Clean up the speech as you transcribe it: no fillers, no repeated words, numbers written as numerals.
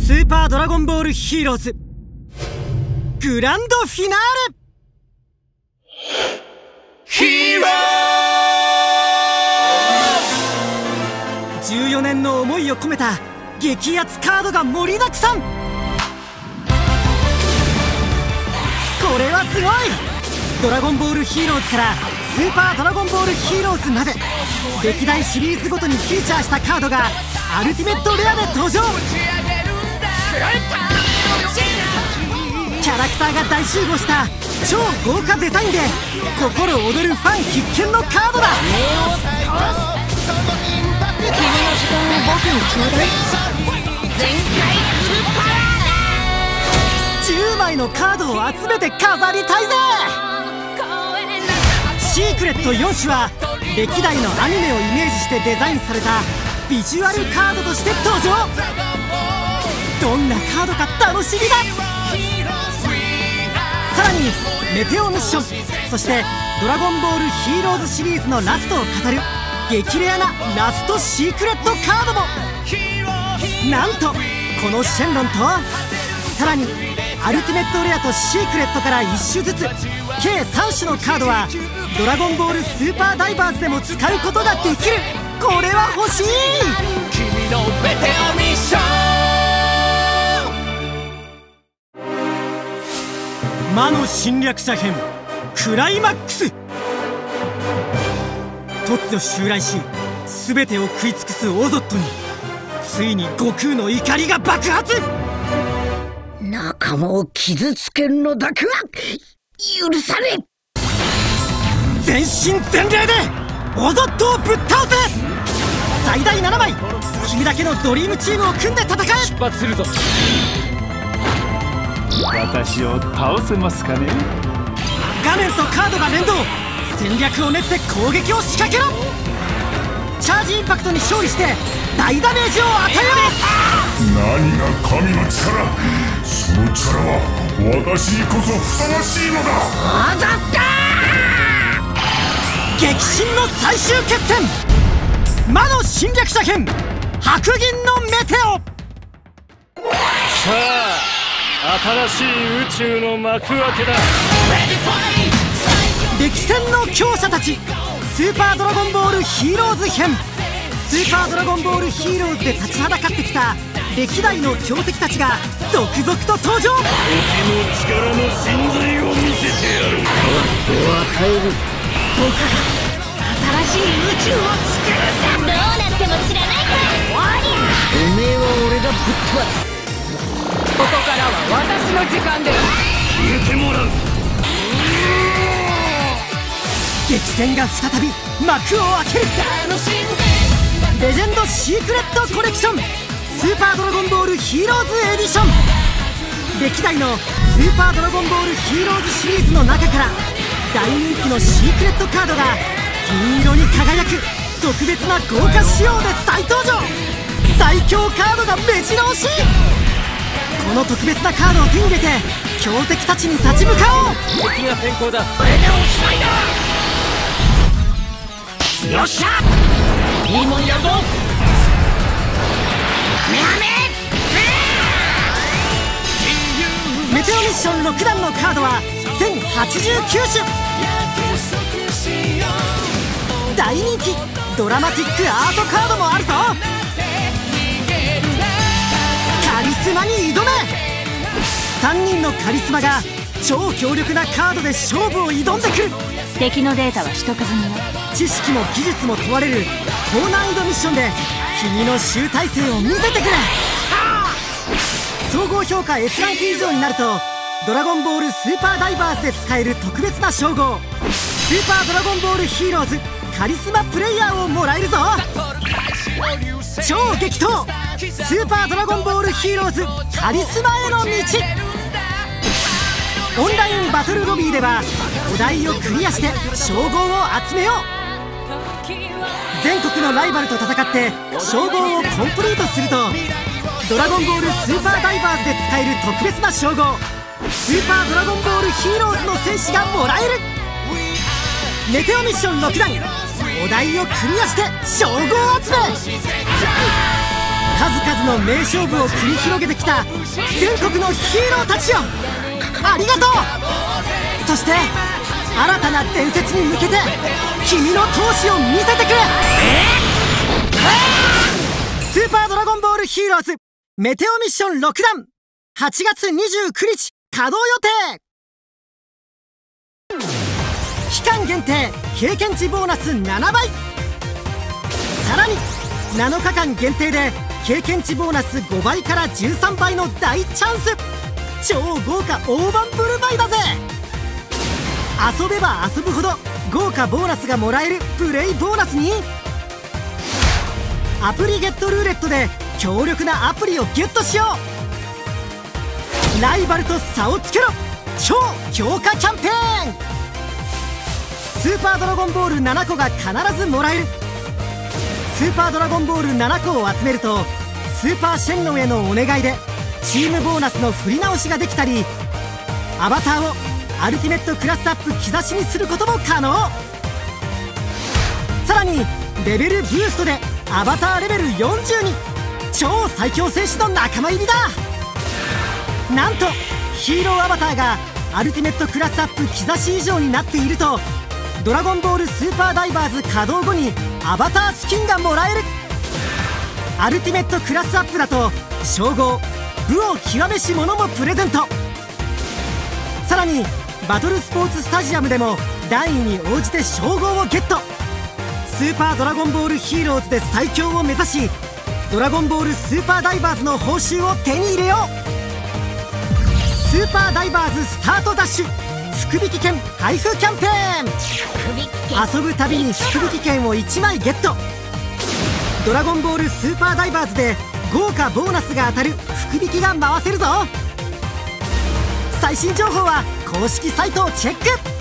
スーパードラゴンボールヒーローズグランドフィナーレ。 ヒーロー14年の思いを込めた激アツカードが盛りだくさん。これはすごい。ドラゴンボールヒーローズからスーパードラゴンボールヒーローズまで歴代シリーズごとにフィーチャーしたカードがアルティメットレアで登場。キャラクターが大集合した超豪華デザインで心躍るファン必見のカードだ。 君の時間を僕にちょうだい。全開スーパ 10枚のカードを集めて飾りたいぜ。シークレット4種は歴代のアニメをイメージしてデザインされたビジュアルカードとして登場。どんなカードか楽しみだ。さらにメテオミッション、そしてドラゴンボールヒーローズシリーズのラストを飾る激レアなラストシークレットカードも。なんとこのシェンロンとさらにアルティメットレアとシークレットから1種ずつ計3種のカードはドラゴンボールスーパーダイバーズでも使うことができる。これは欲しい。 君のメテオミッション。 魔の侵略者編クライマックス。突如襲来し全てを食い尽くすオゾットについに悟空の怒りが爆発。 仲間を傷つけるのだけは許され。 全身全霊でオゾットをぶっ倒せ。最大7枚君だけのドリームチームを組んで戦え。 出発するぞ。私を倒せますかね。 画面とカードが連動。戦略を練って攻撃を仕掛けろ。チャージインパクトに勝利して大ダメージを与えろ。 何が神の力。その力は私にこそふさわしいのだ。 当たった。 激震の最終決戦魔の侵略者編白銀のメテオ。 さあ新しい宇宙の幕開けだ。 歴戦の強者たちスーパードラゴンボールヒーローズ編。スーパードラゴンボールヒーローズで立ちはだかってきた歴代の強敵たちが続々と登場。 敵の力の真髄を見せてやる。 では帰る。僕が新しい宇宙を作るさ。 どうなっても知らないか。 おめえは俺がぶっ飛ばす。 ここからは私の時間です。 消えてもらう。 激戦が再び幕を開ける。レジェンドシークレットコレクションスーパードラゴンボールヒーローズエディション。歴代のスーパードラゴンボールヒーローズシリーズの中から大人気のシークレットカードが銀色に輝く特別な豪華仕様で再登場。最強カードが目白押し。この特別なカードを手に入れて強敵たちに立ち向かおう。 敵が先行だ。 これでおしまいだ。よっしゃいいもんやるぞ。 メテオミッション6段のカードは全89種。大人気ドラマティックアートカードもあるぞ。カリスマに挑め。3人のカリスマが超強力なカードで勝負を挑んでくる。 敵のデータは取得済みよ。 知識も技術も問われる高難易度ミッションで君の集大成を見せてくれ。総合評価 S ランク以上になるとドラゴンボールスーパーダイバーズで使える特別な称号スーパードラゴンボールヒーローズカリスマプレイヤーをもらえるぞ。超激闘スーパードラゴンボールヒーローズカリスマへの道。オンラインバトルロビーではお題をクリアして称号を集めよう。全国のライバルと戦って称号をコンプリートするとドラゴンボールスーパーダイバーズで使える特別な称号スーパードラゴンボールヒーローズの戦士がもらえる。メテオミッション6段お題をクリアして称号集め。 数々の名勝負を繰り広げてきた全国のヒーローたちよ、ありがとう。そして新たな伝説に向けて君の闘志を見せてくれ。スーパードラゴンボールヒーローズメテオミッション6弾、8月29日稼働予定。期間限定経験値ボーナス7倍、さらに7日間限定で経験値ボーナス5倍から13倍の大チャンス。超豪華大盤振る舞いだぜ。遊べば遊ぶほど豪華ボーナスがもらえるプレイボーナスに、アプリゲットルーレットで強力なアプリをゲットしよう。ライバルと差をつけろ、超強化キャンペーン。スーパードラゴンボール7個が必ずもらえる。スーパードラゴンボール7個を集めるとスーパーシェンロンへのお願いでチームボーナスの振り直しができたり、アバターをアルティメットクラスアップ兆しにすることも可能。さらにレベルブーストでアバターレベル40に超最強戦士の仲間入りだ。なんとヒーローアバターがアルティメットクラスアップ兆し以上になっているとドラゴンボールスーパーダイバーズ稼働後にアバタースキンがもらえる。アルティメットクラスアップだと称号武を極めし者もプレゼント。さらにバトルスポーツスタジアムでも段位に応じて称号をゲット。スーパードラゴンボールヒーローズで最強を目指しドラゴンボールスーパーダイバーズの報酬を手に入れよう。スーパーダイバーズスタートダッシュ福引券配布キャンペーン。遊ぶたびに福引券を1枚ゲット。ドラゴンボールスーパーダイバーズで豪華ボーナスが当たる福引きが回せるぞ。最新情報は公式サイトをチェック。